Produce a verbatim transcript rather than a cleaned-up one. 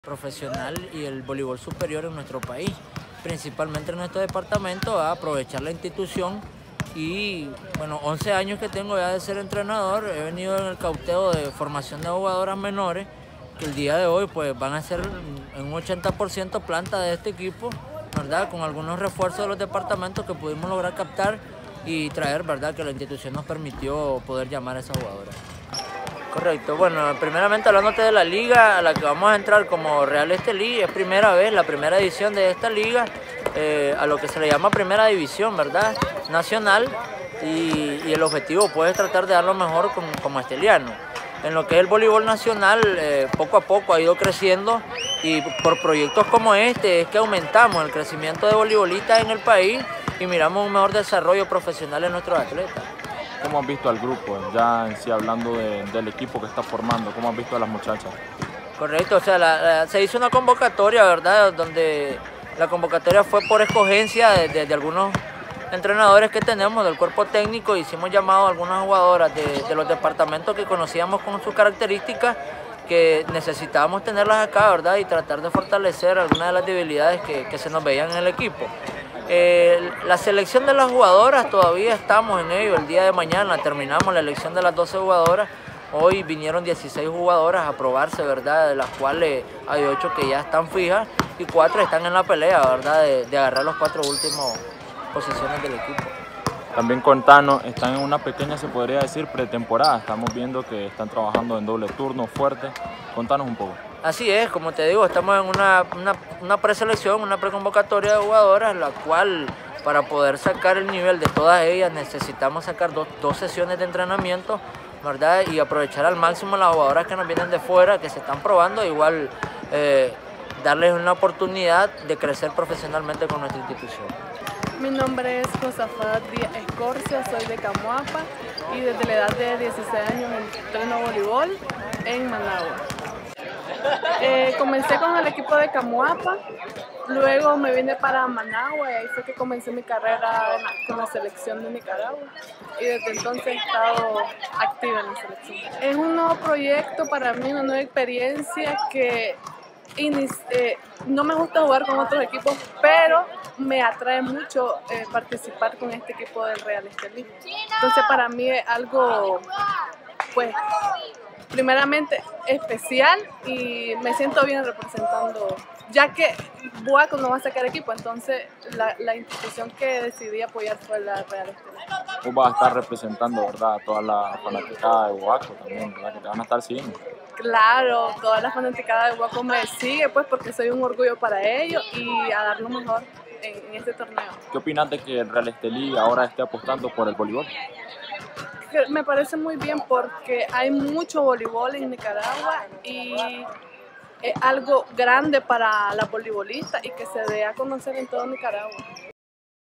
profesional y el voleibol superior en nuestro país, principalmente en nuestro departamento, a aprovechar la institución y bueno, once años que tengo ya de ser entrenador, he venido en el cauteo de formación de jugadoras menores que el día de hoy pues van a ser en un ochenta por ciento planta de este equipo, ¿verdad? Con algunos refuerzos de los departamentos que pudimos lograr captar y traer, ¿verdad? Que la institución nos permitió poder llamar a esas jugadoras. Correcto, bueno, primeramente hablándote de la liga a la que vamos a entrar como Real Estelí, es primera vez, la primera edición de esta liga, eh, a lo que se le llama primera división, ¿verdad? Nacional, y, y el objetivo pues es tratar de dar lo mejor con, como esteliano. En lo que es el voleibol nacional, eh, poco a poco ha ido creciendo y por proyectos como este es que aumentamos el crecimiento de voleibolistas en el país y miramos un mejor desarrollo profesional en nuestros atletas. ¿Cómo has visto al grupo? Ya en sí hablando de, del equipo que está formando, ¿cómo has visto a las muchachas? Correcto, o sea, la, la, se hizo una convocatoria, ¿verdad? Donde la convocatoria fue por escogencia de, de, de algunos entrenadores que tenemos del cuerpo técnico. Hicimos llamado a algunas jugadoras de, de los departamentos que conocíamos con sus características, que necesitábamos tenerlas acá, ¿verdad? Y tratar de fortalecer algunas de las debilidades que, que se nos veían en el equipo. Eh, la selección de las jugadoras todavía estamos en ello. El día de mañana terminamos la elección de las doce jugadoras. Hoy vinieron dieciséis jugadoras a probarse, ¿verdad? De las cuales hay ocho que ya están fijas y cuatro están en la pelea, ¿verdad? De, de agarrar los cuatro últimos posiciones del equipo. También contanos, están en una pequeña, se podría decir, pretemporada. Estamos viendo que están trabajando en doble turno fuerte. Contanos un poco. Así es, como te digo, estamos en una, una, una preselección, una preconvocatoria de jugadoras, la cual para poder sacar el nivel de todas ellas necesitamos sacar dos, dos sesiones de entrenamiento, ¿verdad? Y aprovechar al máximo las jugadoras que nos vienen de fuera, que se están probando, igual eh, darles una oportunidad de crecer profesionalmente con nuestra institución. Mi nombre es Josafat Díaz Escorcia, soy de Camuapa y desde la edad de dieciséis años entreno voleibol en Managua. Eh, comencé con el equipo de Camuapa, luego me vine para Managua y ahí fue que comencé mi carrera con la selección de Nicaragua y desde entonces he estado activa en la selección. Es un nuevo proyecto para mí, una nueva experiencia que eh, no me gusta jugar con otros equipos, pero me atrae mucho eh, participar con este equipo del Real Estelí. Entonces para mí es algo, pues, primeramente especial y me siento bien representando, ya que Boaco no va a sacar equipo, entonces la, la institución que decidí apoyar fue la Real Estelí. Vos vas a estar representando, ¿verdad?, a toda la fanaticada de Boaco también, ¿verdad?, que te van a estar siguiendo. Claro, toda la fanaticada de Boaco me sigue, pues, porque soy un orgullo para ellos y a dar lo mejor en, en este torneo. ¿Qué opinas de que el Real Estelí ahora esté apostando por el voleibol? Me parece muy bien porque hay mucho voleibol en Nicaragua y es algo grande para la voleibolista y que se dé a conocer en todo Nicaragua.